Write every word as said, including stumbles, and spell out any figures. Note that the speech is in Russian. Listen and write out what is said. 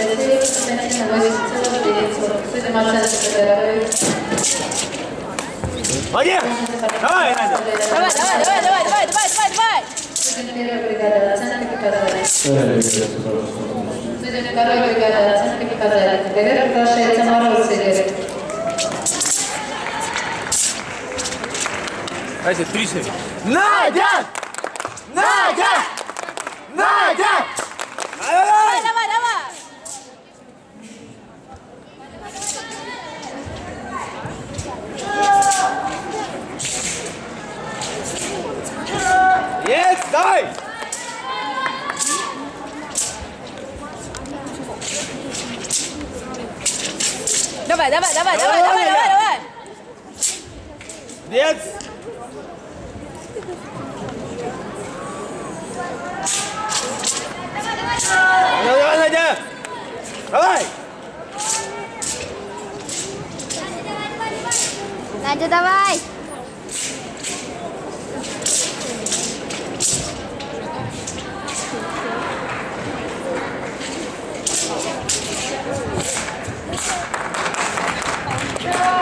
Молодец! Давай, Надя! Давай, давай, давай, давай, давай, давай, давай, давай! Первая бригада, оценка показали. Вторая бригада, оценка показали. Ковер приглашается Мороз Игорь. Давайте, три шага. Надя! Надя! Надя! Давай, давай, давай! Есть, давай! Давай, давай, давай, давай, давай, давай, давай! Нет! Давай, давай, Надя! Давай! Надя, давай! Yeah.